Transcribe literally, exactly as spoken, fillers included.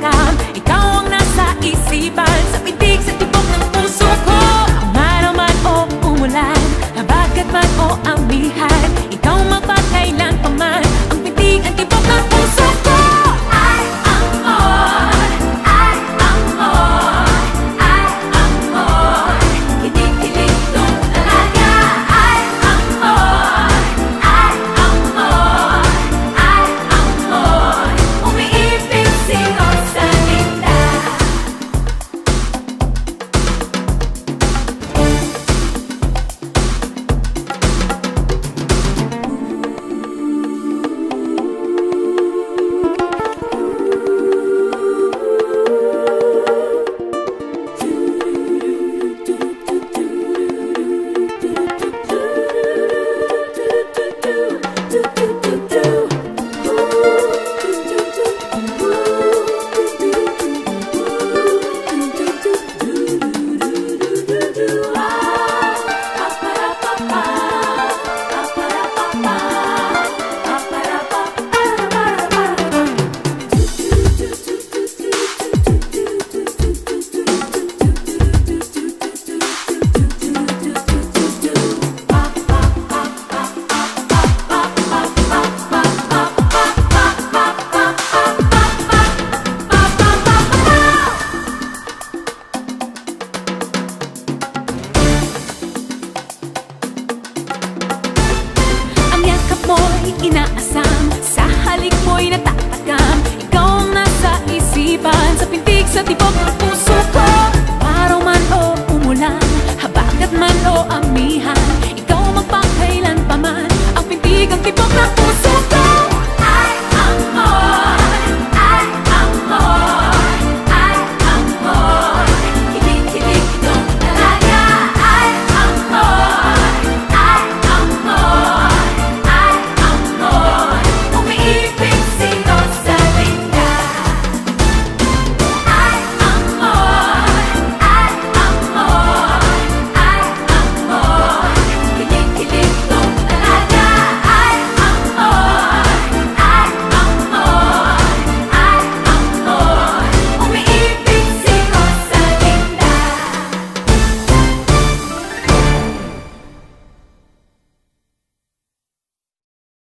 tatakam. Ikaw ang nasa isipan, sa pitig, sa tibok ng puso ko. Umaraw man o umulan, habagat man o amihan, ikaw mapakailan pa man, ang pitig, ang tibok ng puso ko. Ay, amor, ay, amor, ay, amor, kilig-kilig tong talaga. Ay, amor, ay, amor, ay, amor, umiipit si Rosalinda. Inaasam, sa halik mo'y natatakam. Ikaw ang nasa isipan, sa pintig, sa tibok ng puso ko. Araw man o umulan, habagat man o amihan,